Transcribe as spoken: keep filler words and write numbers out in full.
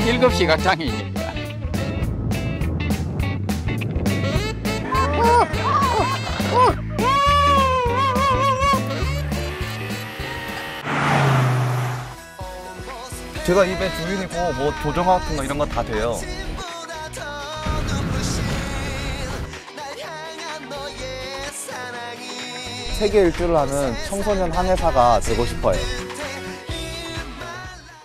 일곱 시각 장애인입니다. 제가 입에 주인이고 뭐 조정 같은 거 이런 거 다 돼요. 세계 일주를 하는 청소년 항해사가 되고 싶어요.